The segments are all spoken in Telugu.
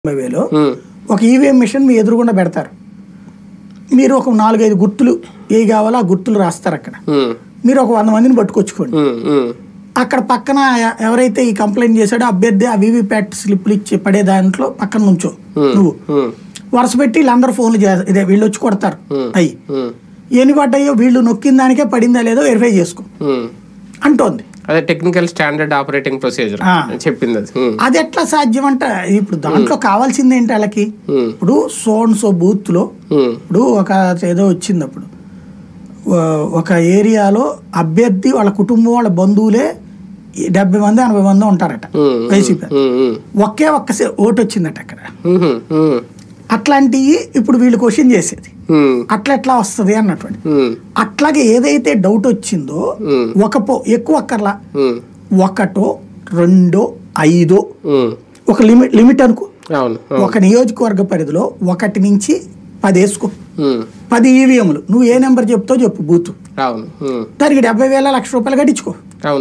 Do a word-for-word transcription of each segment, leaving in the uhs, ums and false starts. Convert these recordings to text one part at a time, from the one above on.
వేలో ఒక ఈవీఎం మిషన్ మీ ఎదురుగుండా పెడతారు. మీరు ఒక నాలుగైదు గుర్తులు ఏ కావాలో ఆ గుర్తులు రాస్తారు. అక్కడ మీరు ఒక వంద మందిని పట్టుకొచ్చుకోండి. అక్కడ పక్కన ఎవరైతే ఈ కంప్లైంట్ చేశాడో అభ్యర్థి ఆ వీవీప్యాట్ స్లిప్లు ఇచ్చి పడే దాంట్లో పక్కన నుంచో నువ్వు వరుస పెట్టి వీళ్ళందరూ ఫోన్లు చేస్తారు. ఇదే వీళ్ళు వచ్చి కొడతారు. అయ్యి ఎన్ని పడ్డాయో వీళ్ళు నొక్కిన దానికే పడిందా లేదో వెరిఫై చేసుకో అంటోంది. అదే టెక్నికల్ స్టాండర్డ్ ఆపరేటింగ్ ప్రొసీజర్ చెప్పింది. అది ఎట్లా సాధ్యం అంట. ఇప్పుడు దాంట్లో కావాల్సింది ఏంటి వాళ్ళకి? ఇప్పుడు సోన్ సో బూత్ లో ఇప్పుడు ఒక ఏదో వచ్చింది. అప్పుడు ఒక ఏరియాలో అభ్యర్థి వాళ్ళ కుటుంబం వాళ్ళ బంధువులే డెబ్బై మంది ఎనభై మంది ఉంటారట. వైసీపీ ఒకే ఒక్క ఓటు వచ్చిందట అక్కడ. అట్లాంటివి ఇప్పుడు వీళ్ళు క్వశ్చన్ చేసేది అట్లా ఎట్లా వస్తుంది అన్నటువంటి. అట్లాగే ఏదైతే డౌట్ వచ్చిందో ఒక పో ఎక్కువ అక్కర్లా ఒకటో రెండో ఐదో ఒక లిమిట్ లిమిట్ అనుకో. ఒక నియోజకవర్గ పరిధిలో ఒకటి నుంచి పది వేసుకో. పది ఈవీఎంలు నువ్వు ఏ నెంబర్ చెప్తావు చెప్పు బూత్. దానికి డెబ్బై వేల లక్ష రూపాయలు కట్టించుకో.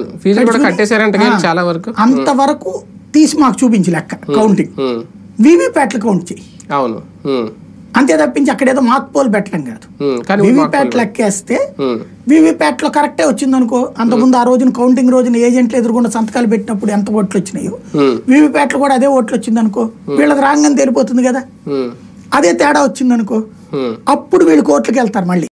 అంతవరకు తీసి మాకు చూపించి లెక్క కౌంటింగ్ వీవీప్యాట్లు కౌంట్ చెయ్యి. అవును అంతే తప్పించి అక్కడ ఏదో మాక్ పోల్ పెట్టడం కాదు. వీవీప్యాట్ లెక్కేస్తే వీవీప్యాట్ లో కరెక్టే వచ్చింది అనుకో. అంతకుముందు ఆ రోజున కౌంటింగ్ రోజున ఏజెంట్లు ఎదురుకుండా సంతకాలు పెట్టినప్పుడు ఎంత ఓట్లు వచ్చినాయో వీవీప్యాట్ లో కూడా అదే ఓట్లు వచ్చింది అనుకో. వీళ్ళకి రాంగని తెలిపోతుంది కదా. అదే తేడా వచ్చింది అనుకో. అప్పుడు వీళ్ళు కోర్టులకు వెళ్తారు మళ్ళీ.